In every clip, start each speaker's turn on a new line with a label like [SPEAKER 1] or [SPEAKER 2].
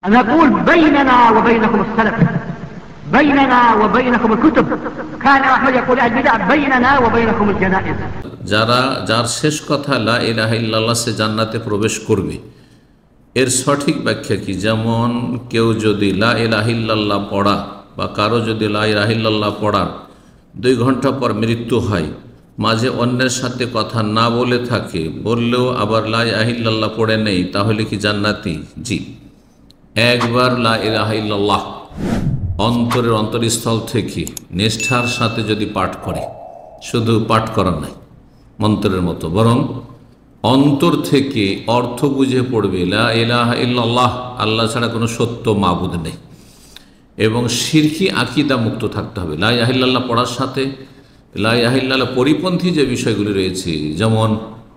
[SPEAKER 1] نقول بيننا وبينكم السلف، بيننا وبينكم الكتب. كان أحمد يقول البدع بيننا وبينكم الجنائز.
[SPEAKER 2] যার শেষ কথা লা ইলাহা ইল্লাল্লাহ সে জান্নাতে প্রবেশ করবে, এর সঠিক ব্যাখ্যা কি? যেমন কেউ যদি লা ইলাহা ইল্লাল্লাহ পড়া বা কারো যদি লা ইলাহা ইল্লাল্লাহ পড়ার 2 ঘন্টা পর মৃত্যু হয়, মাঝে অন্যের সাথে কথা না বলে থাকে, বললেও আবার লা ইলাহা ইল্লাল্লাহ পড়ে নেই, তাহলে কি জান্নাতি? জি। একবার লা ইলাহা ইল্লাল্লাহ অন্তরের অন্তরস্থল থেকে নিষ্ঠার সাথে যদি পাঠ করে, শুধু পাঠ করা নাই মন্ত্রের মতো, বরং অন্তর থেকে অর্থ বুঝে পড়বে লা ইলাহা ইল্লাল্লাহ, আল্লাহ ছাড়া কোনো সত্য মাবুদ নেই, এবং শিরকি আকীদা মুক্ত থাকতে হবে। লা ইলাহা ইল্লাল্লাহ পড়ার সাথে লা ইলাহা ইল্লাল্লাহ পরিপন্থী যে বিষয়গুলি রয়েছে, যেমন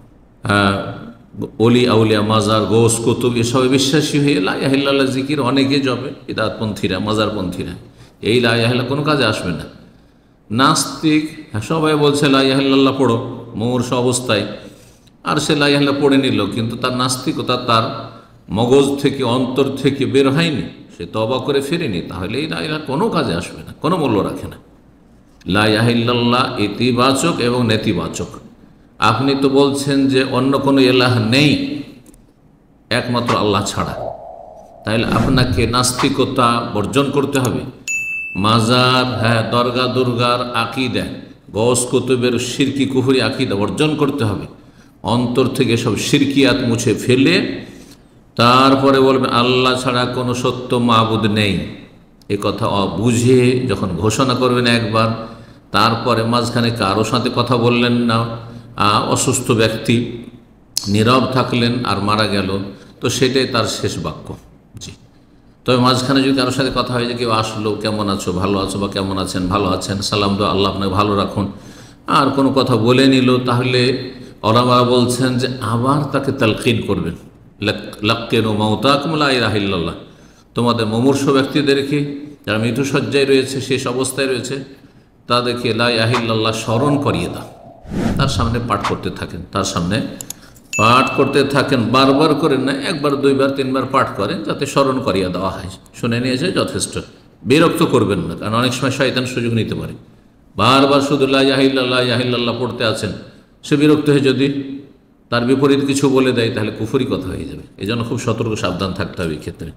[SPEAKER 2] অলি আউলিয়া, মাজার, গোস, কুতুব, এসবে বিশ্বাসী হয়ে লা ইলাহা ইল্লাল্লাহ জিকির অনেকে জপে, বিদআতপন্থীরা, মাজারপন্থীরা, এই লা ইলাহা ইল্লাল্লাহ কোনো কাজে আসবে না। নাস্তিক সবাই বলছে লা ইলাহা ইল্লাল্লাহ পড়ো মুমূর্ষু অবস্থায়, আর সে লা ইলাহা ইল্লাল্লাহ পড়ে নিল, কিন্তু তার নাস্তিকতা তার মগজ থেকে, অন্তর থেকে বের হয়নি, সে তওবা করে ফেরেনি, তাহলে এই লা ইলাহা কোনো কাজে আসবে না, কোনো মূল্য রাখে না। লা ইলাহা ইল্লাল্লাহ ইতিবাচক এবং নেতিবাচক। আপনি তো বলছেন যে অন্য কোনো ইলাহ নেই একমাত্র আল্লাহ ছাড়া, তাহলে আপনাকে নাস্তিকতা বর্জন করতে হবে, মাজার, দরগা দুর্গার আকীদা, গস কুতুবের শিরকি কুফরি আকীদা বর্জন করতে হবে, অন্তর থেকে সব শিরকিয়াত মুছে ফেলে তারপরে বলবেন আল্লাহ ছাড়া কোনো সত্য মাবুদ নেই। এ কথা বুঝে যখন ঘোষণা করবেন একবার, তারপরে মাঝখানে কারো সাথে কথা বললেন না, অসুস্থ ব্যক্তি নীরব থাকলেন আর মারা গেল, তো সেটাই তার শেষ বাক্য। জি। তবে মাঝখানে যদি কারোর সাথে কথা হয় যে কেউ আসলো, কেমন আছো, ভালো আছো, বা কেমন আছেন, ভালো আছেন, সালাম দো, আল্লাহ আপনাকে ভালো রাখুন, আর কোনো কথা বলে নিল, তাহলে ওলামারা বলছেন যে আবার তাকে তালকিন করবেন, লাক্কিনু মাউতাকুম লা ইলাহা ইল্লাল্লাহ, তোমাদের মুমূর্ষু ব্যক্তিদেরকে যারা মৃত্যুসজ্জায় রয়েছে, শেষ অবস্থায় রয়েছে, তাদেরকে লা ইলাহা ইল্লাল্লাহ স্মরণ করিয়ে দাও, তার সামনে পাঠ করতে থাকেন, তার সামনে পাঠ করতে থাকেন, বারবার করেন না, 1 বার 2 বার 3 বার পাঠ করেন, যাতে স্মরণ করিয়ে দেওয়া হয়, শুনে নিয়েছে যথেষ্ট। বিরক্ত করবেন না, কারণ অনেক সময় শয়তান সুযোগ নিতে পারে, বারবার শুধু লা ইলাহা ইল্লাল্লাহ লা ইলাহা ইল্লাল্লাহ পড়তে আছেন, সে বিরক্ত হয়ে যদি তার বিপরীত কিছু বলে দেয়, তাহলে কুফরি কথা হয়ে যাবে। এই জন্য খুব সতর্ক সাবধান থাকতে হবে এই ক্ষেত্রে।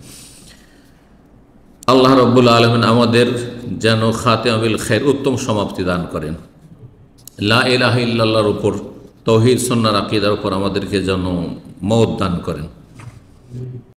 [SPEAKER 2] আল্লাহ রাব্বুল আলামিন আমাদের যেন খাতিমা বিল খায়র, উত্তম সমাপ্তি দান করেন। লা ইলাহা ইল্লাল্লাহর উপর, তৌহিদ সুন্নাহর আকীদার উপর আমাদেরকে যেন মওত দান করেন।